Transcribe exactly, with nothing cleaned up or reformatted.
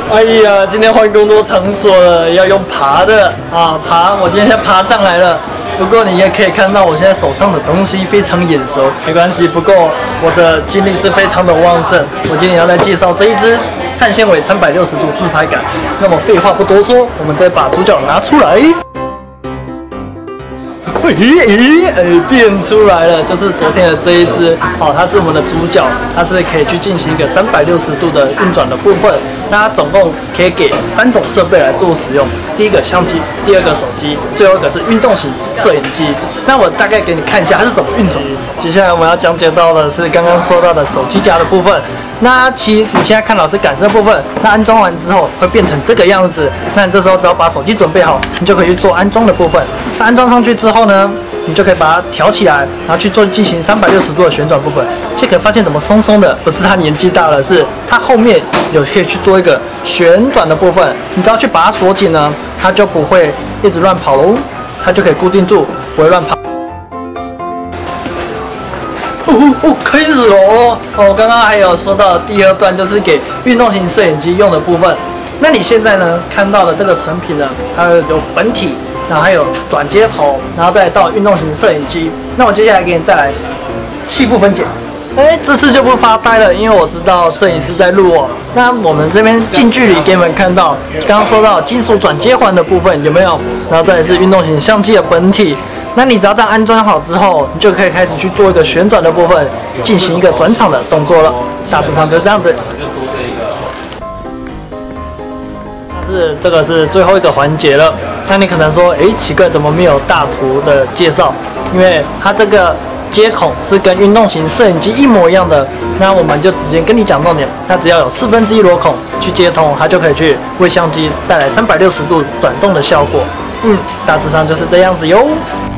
哎呀，今天换工作场所了，要用爬的啊，爬！我今天先爬上来了。不过你也可以看到，我现在手上的东西非常眼熟，没关系。不过我的精力是非常的旺盛。我今天要来介绍这一支碳纤维三百六十度自拍杆。那么废话不多说，我们再把主角拿出来。 咦咦，哎，变出来了，就是昨天的这一只，哦，它是我们的主角，它是可以去进行一个三百六十度的运转的部分。那它总共可以给三种设备来做使用，第一个相机，第二个手机，最后一个是运动型摄影机。那我大概给你看一下它是怎么运转。接下来我们要讲解到的是刚刚说到的手机架的部分。那其实你现在看到是杆身部分，那安装完之后会变成这个样子。那你这时候只要把手机准备好，你就可以去做安装的部分。那安装上去之后呢，你就可以把它调起来，然后去做进行三百六十度的旋转部分。就可以发现怎么松松的，不是它年纪大了，是它后面有可以去做一个旋转的部分。你只要去把它锁紧呢，它就不会一直乱跑喽，它就可以固定住，不会乱跑。 哦哦，开始了哦！哦，刚刚还有说到第二段，就是给运动型摄影机用的部分。那你现在呢看到的这个成品呢，它有本体，然后还有转接头，然后再到运动型摄影机。那我接下来给你带来细部分解。哎，这次就不发呆了，因为我知道摄影师在录哦。那我们这边近距离给你们看到，刚刚说到金属转接环的部分有没有？然后再来是运动型相机的本体。 那你只要这样安装好之后，你就可以开始去做一个旋转的部分，进行一个转场的动作了。大致上就是这样子。是这个是最后一个环节了。那你可能说，哎，奇怪，怎么没有大图的介绍？因为它这个接孔是跟运动型摄影机一模一样的。那我们就直接跟你讲重点，它只要有四分之一螺孔去接通，它就可以去为相机带来三百六十度转动的效果。嗯，大致上就是这样子哟。